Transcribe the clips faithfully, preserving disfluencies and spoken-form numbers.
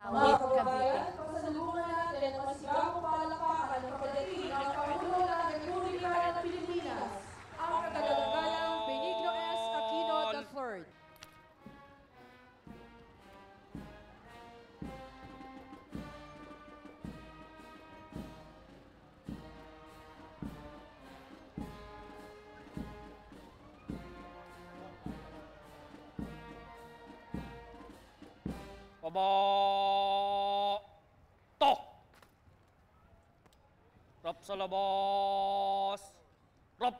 Mga kababayan, pasalubungan natin ang masigabong palakpakan ng pagdating ng Pangulo ng Republika ng Pilipinas, ang kagalagalang Benigno S. Aquino the third. Baba! To! Rap sa labas! Rap!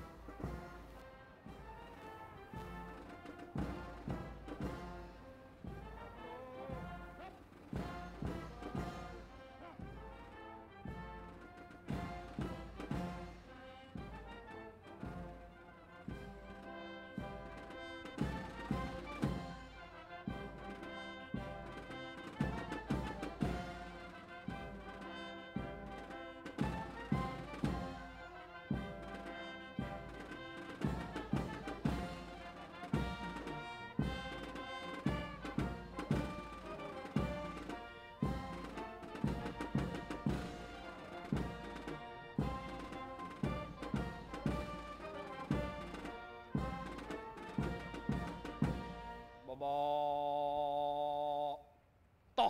Baba! To!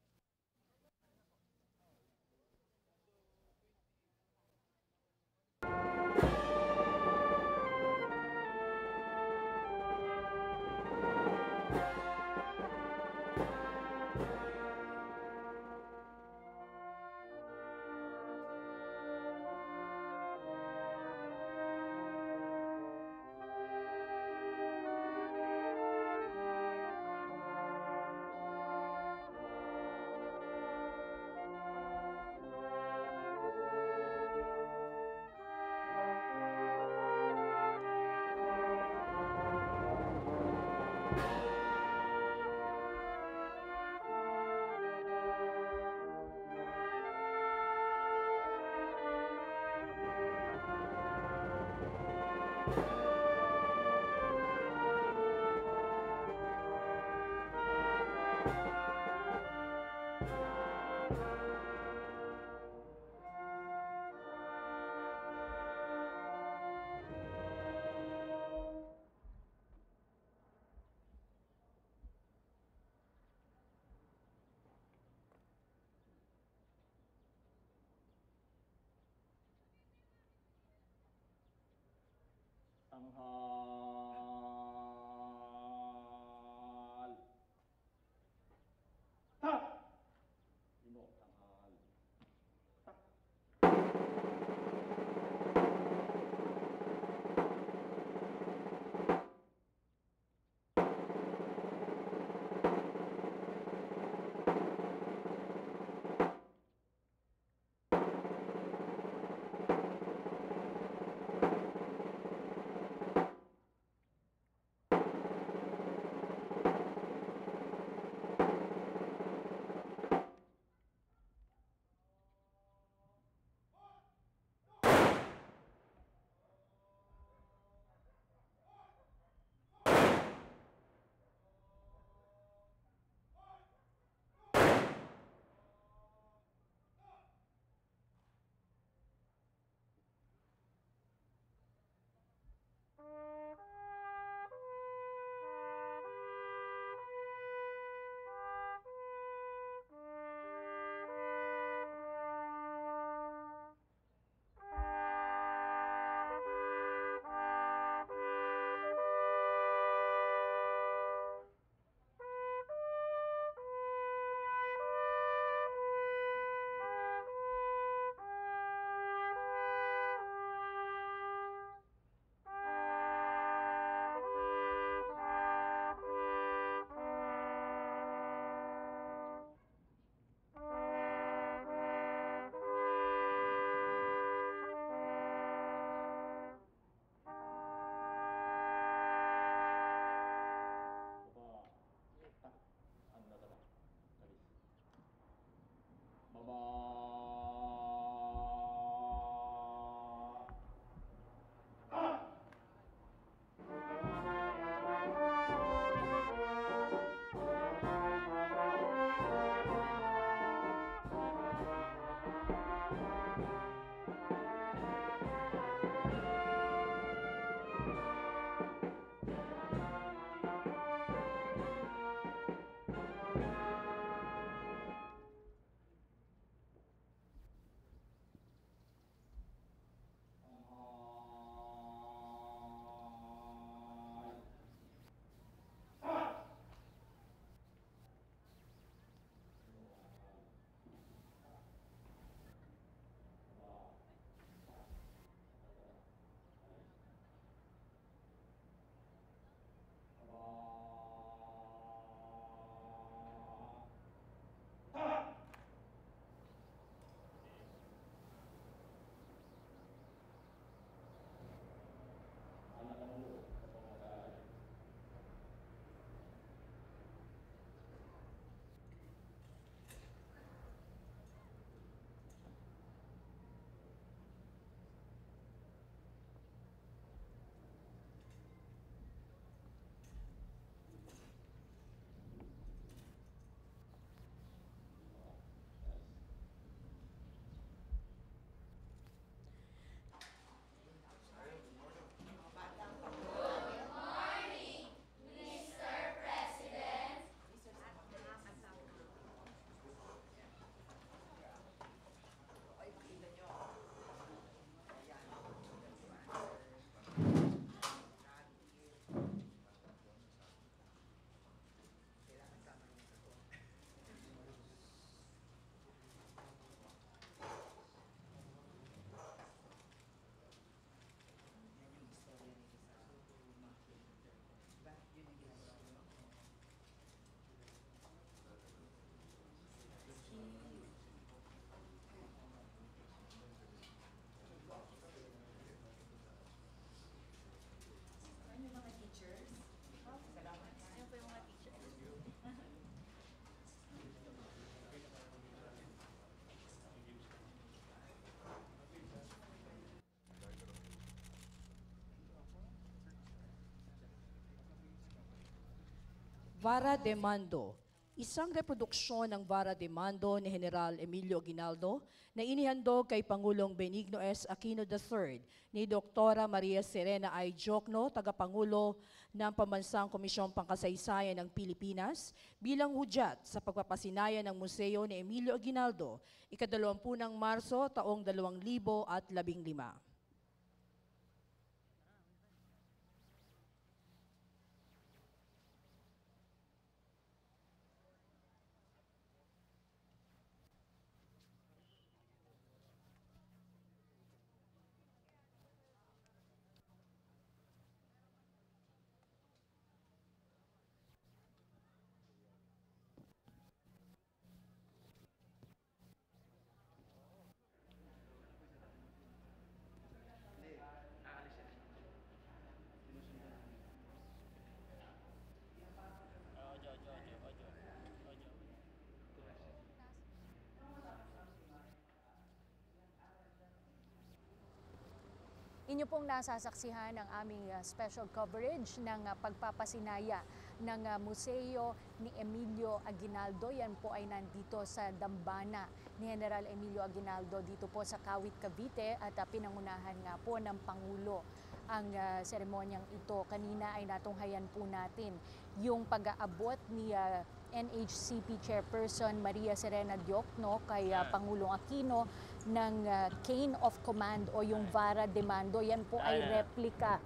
Tanghal. Tak! Sino tanghal? Tak! Vara de Mando. Isang reproduksyon ng Vara de Mando ni General Emilio Aguinaldo na inihandog kay Pangulong Benigno S. Aquino the third ni Doktora Maria Serena I. Diokno, tagapangulo ng Pambansang Komisyong Pangkasaysayan ng Pilipinas, bilang hudyat sa pagpapasinaya ng Museo ni Emilio Aguinaldo, ikadalawampu ng Marso taong dalawang libo at labing lima. Inyo pong nasasaksihan ang aming uh, special coverage ng uh, pagpapasinaya ng uh, Museo ni Emilio Aguinaldo. Yan po ay nandito sa dambana ni General Emilio Aguinaldo dito po sa Kawit, Cavite, at uh, pinangunahan nga po ng Pangulo ang uh, seremonyang ito. Kanina ay natunghayan po natin yung pag-aabot ni uh, N H C P Chairperson Maria Serena Diokno kay uh, Pangulong Aquino ng uh, Cane of Command o yung Vara de Mando. Yan po ay replika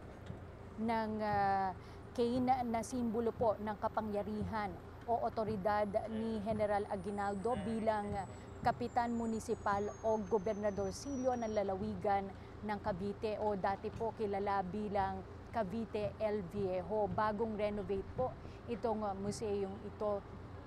ng uh, cane na simbolo po ng kapangyarihan o otoridad ni General Aguinaldo bilang uh, Kapitan Municipal o Gobernadorcillo ng lalawigan ng Cavite o dati po kilala bilang Cavite El Viejo. Bagong renovate po itong uh, museong ito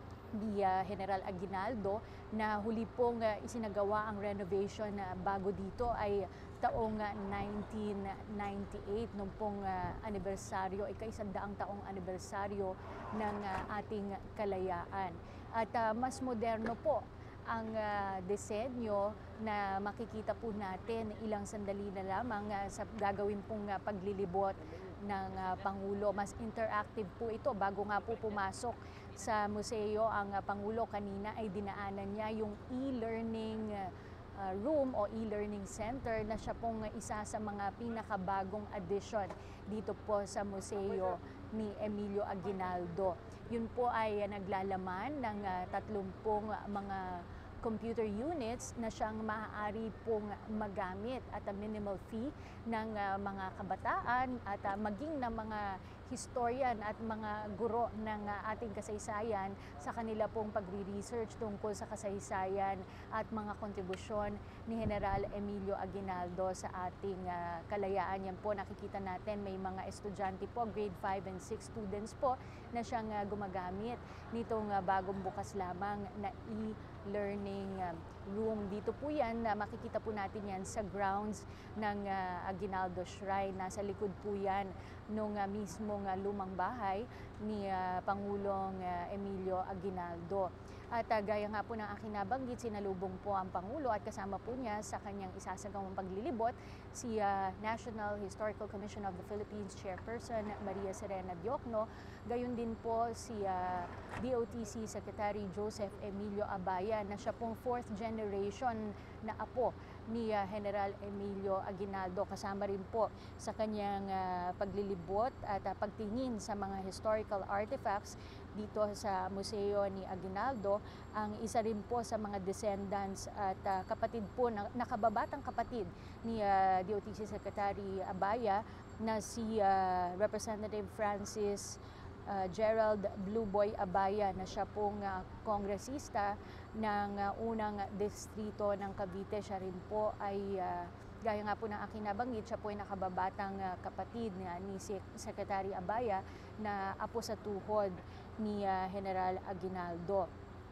ni uh, General Aguinaldo na huli pong uh, isinagawa ang renovation na uh, bago dito ay taong uh, nineteen ninety-eight nung pong uh, anibersaryo, ika-isandaang taong anibersaryo ng uh, ating kalayaan. At uh, mas moderno po ang uh, disenyo na makikita po natin ilang sandali na lamang uh, sa gagawin pong uh, paglilibot ng uh, Pangulo. Mas interactive po ito. Bago nga po pumasok sa museo ang uh, Pangulo kanina ay dinaanan niya yung e-learning uh, room o e-learning center na siya pong isa sa mga pinakabagong addition dito po sa museo ni Emilio Aguinaldo. Yun po ay uh, naglalaman ng uh, tatlumpung mga computer units na siyang maaari pong magamit at a minimal fee ng uh, mga kabataan at uh, maging ng mga historian at mga guro ng uh, ating kasaysayan sa kanila pong pagre-research tungkol sa kasaysayan at mga kontribusyon ni General Emilio Aguinaldo sa ating uh, kalayaan. Yan po nakikita natin may mga estudyante po, grade five and six students po na siyang uh, gumagamit nitong uh, bagong bukas lamang na e-learning uh, room. Dito po yan, uh, makikita po natin yan sa grounds ng uh, Aguinaldo Shrine. Nasa likod po yan nung uh, mismong uh, lumang bahay ni uh, Pangulong uh, Emilio Aguinaldo. At uh, gaya nga po ng aking nabanggit, sinalubong po ang Pangulo at kasama po niya sa kanyang isasagawang paglilibot si uh, National Historical Commission of the Philippines Chairperson Maria Serena Diokno. Gayon din po si uh, D O T C Secretary Joseph Emilio Abaya na siya pong fourth generation na apo ni uh, General Emilio Aguinaldo. Kasama rin po sa kanyang uh, paglilibot at uh, pagtingin sa mga historical artifacts dito sa museo ni Aguinaldo ang isa rin po sa mga descendants at uh, kapatid po, na, nakababatang kapatid ni uh, D O T C Secretary Abaya na si uh, Representative Francis uh, Gerald Blueboy Abaya na siya pong uh, kongresista ng uh, unang distrito ng Cavite. Siya rin po ay uh, gaya nga po ng aking nabanggit, siya po ay nakababatang uh, kapatid uh, ni Secretary Abaya na apo sa tuhod ni uh, General Aguinaldo.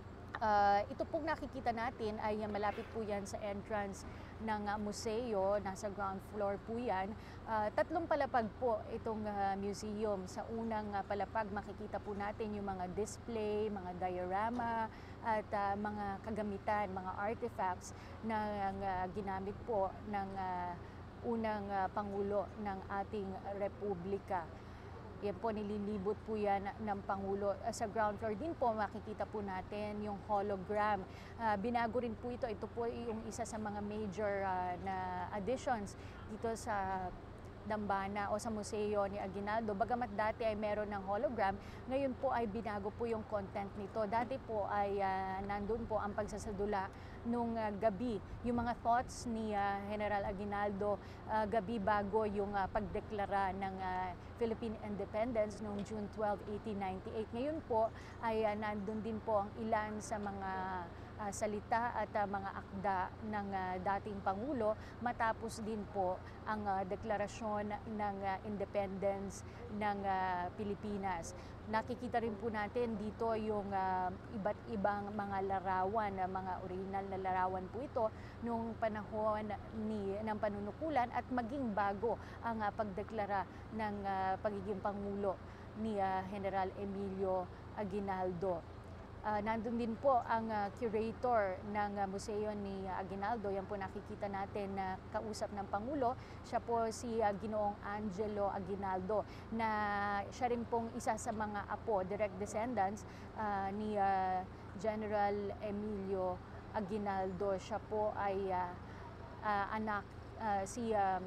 Uh, ito pong nakikita natin ay uh, malapit po yan sa entrance ng uh, museo, nasa ground floor po yan. Uh, tatlong palapag po itong uh, museum. Sa unang uh, palapag makikita po natin yung mga display, mga diorama at uh, mga kagamitan, mga artifacts na uh, ginamit po ng uh, unang uh, Pangulo ng ating Republika. Yan po, nililibot po yan ng Pangulo. Uh, sa ground floor din po, makikita po natin yung hologram. Uh, binago rin po ito. Ito po yung isa sa mga major uh, na additions dito sa Dambana o sa museo ni Aguinaldo. Bagamat dati ay meron ng hologram, ngayon po ay binago po yung content nito. Dati po ay uh, nandun po ang pagsasadula nung uh, gabi, yung mga thoughts ni uh, General Aguinaldo uh, gabi bago yung uh, pagdeklara ng uh, Philippine Independence noong June twelfth, eighteen ninety-eight. Ngayon po ay uh, nandun din po ang ilan sa mga Uh, salita at uh, mga akda ng uh, dating Pangulo matapos din po ang uh, deklarasyon ng uh, independence ng uh, Pilipinas. Nakikita rin po natin dito yung uh, iba't ibang mga larawan, uh, mga original na larawan po ito nung panahon ni, ng panunukulan at maging bago ang uh, pagdeklara ng uh, pagiging Pangulo ni uh, General Emilio Aguinaldo. Uh, nandun din po ang uh, curator ng uh, museo ni uh, Aguinaldo. Yan po nakikita natin na uh, kausap ng Pangulo. Siya po si uh, Ginoong Angelo Aguinaldo na siya rin pong isa sa mga apo, direct descendants uh, ni uh, General Emilio Aguinaldo. Siya po ay uh, uh, anak, uh, si, um,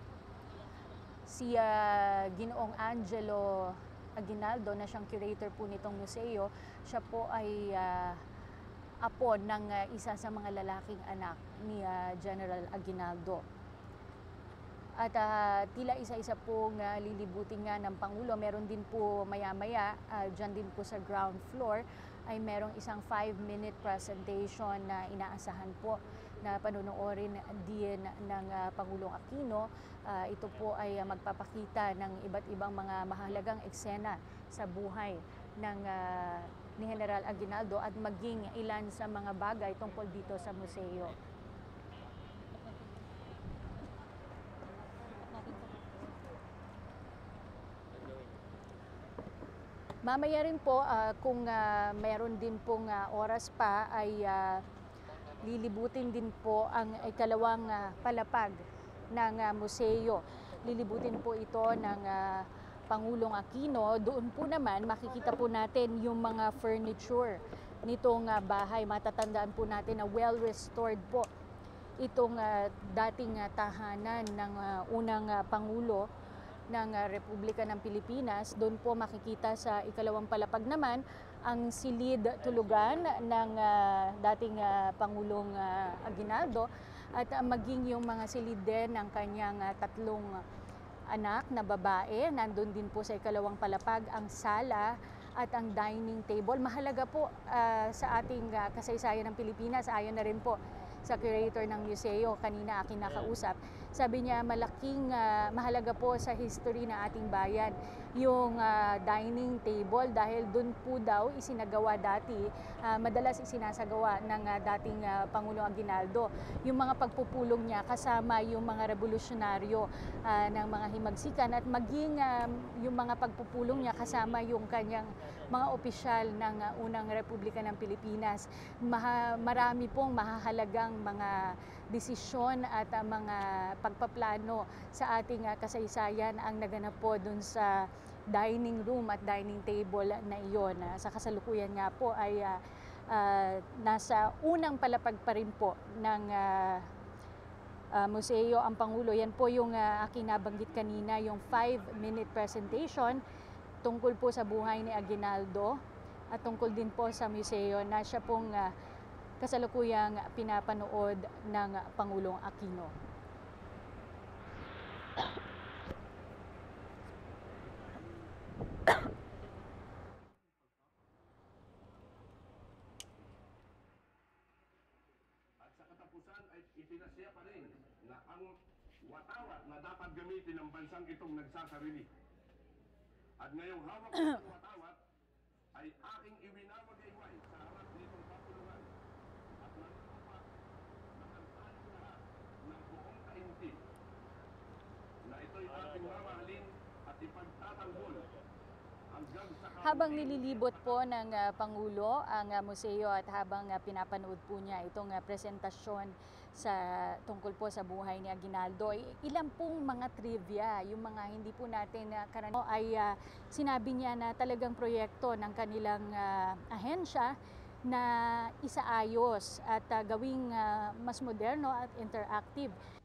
si uh, Ginoong Angelo Aguinaldo na siyang curator po nitong museo, siya po ay uh, apo ng uh, isa sa mga lalaking anak ni uh, General Aguinaldo. At uh, tila isa-isa pong uh, lilibutin nga ng Pangulo. Meron din po maya-maya, uh, dyan din po sa ground floor, ay merong isang five-minute presentation na inaasahan po na panonoorin din ng uh, Pangulong Aquino. Uh, ito po ay uh, magpapakita ng iba't ibang mga mahalagang eksena sa buhay ng uh, ni General Aguinaldo at maging ilan sa mga bagay tungkol dito sa museo. Mamaya rin po, uh, kung uh, meron din pong uh, oras pa, ay uh, lilibutin din po ang ikalawang uh, palapag ng uh, museo. Lilibutin po ito ng uh, Pangulong Aquino. Doon po naman makikita po natin yung mga furniture nitong uh, bahay. Matatandaan po natin na well-restored po itong uh, dating uh, tahanan ng uh, unang uh, Pangulo ng uh, Republika ng Pilipinas. Doon po makikita sa ikalawang palapag naman ang silid tulugan ng uh, dating uh, Pangulong uh, Aguinaldo at uh, maging yung mga silid din ng kanyang uh, tatlong anak na babae. Nandun din po sa ikalawang palapag ang sala at ang dining table. Mahalaga po uh, sa ating uh, kasaysayan ng Pilipinas, ayon na rin po sa curator ng museo, kanina aking nakausap. Sabi niya malaking uh, mahalaga po sa history ng ating bayan yung uh, dining table dahil doon po daw isinagawa dati, uh, madalas isinasagawa ng uh, dating uh, Pangulong Aguinaldo yung mga pagpupulong niya kasama yung mga revolusyonaryo uh, ng mga himagsikan at maging uh, yung mga pagpupulong niya kasama yung kanyang mga opisyal ng uh, unang Republika ng Pilipinas. Maha, marami pong mahahalagang mga desisyon at uh, mga pagpaplano sa ating uh, kasaysayan ang naganap po dun sa dining room at dining table na iyon. Uh, sa kasalukuyan nga po ay uh, uh, nasa unang palapag pa rin po ng uh, uh, museo ang Pangulo. Yan po yung uh, aking nabanggit kanina, yung five-minute presentation tungkol po sa buhay ni Aguinaldo at tungkol din po sa museo na siya pong uh, kasalukuyang pinapanood ng Pangulong Aquino. At sa katapusan ay ipinasya pa rin na ang watawat na dapat gamitin ng bansang itong nagsasarili. At ngayong hawak ko ng watawat ay aking iwinamagayway sa harap nitong kapulungan at nanunumpa na ang tayong lahat ng buong kainti na ito'y ating mamahalin at ipagtatanggol hanggang sa Habang nililibot po ng ah, Pangulo ang ah, museo at habang ah, pinapanood po niya itong ah, presentasyon sa tungkol po sa buhay ni Aguinaldo, i- ilan pong mga trivia, yung mga hindi po natin uh, karaniwan ay ah, sinabi niya na talagang proyekto ng kanilang ah, ahensya na isaayos at ah, gawing ah, mas moderno at interactive